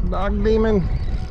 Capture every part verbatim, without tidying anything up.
Dock Demon.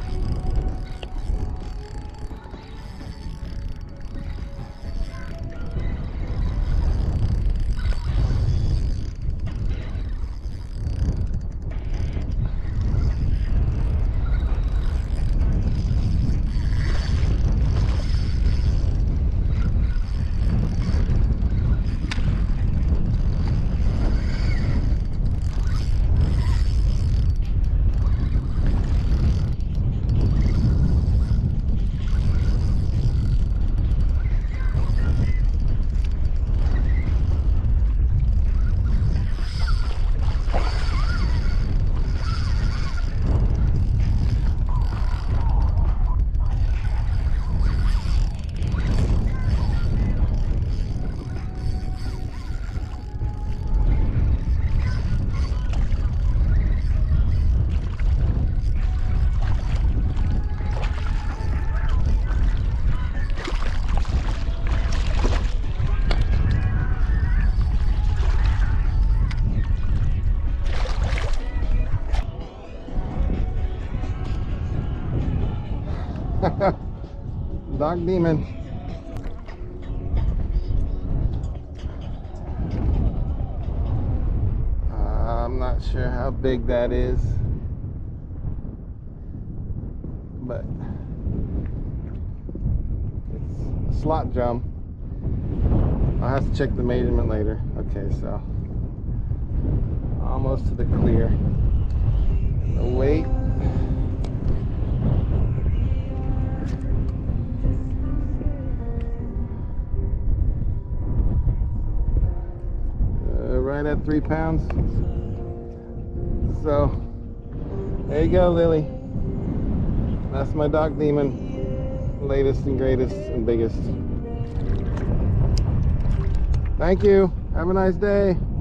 Dock Demon. Uh, I'm not sure how big that is, but it's a slot drum. I'll have to check the measurement later. Okay, so almost to the clear. The weight. Right at three pounds. So there you go, Lily. That's my Dock Demon, latest and greatest and biggest. Thank you. Have a nice day.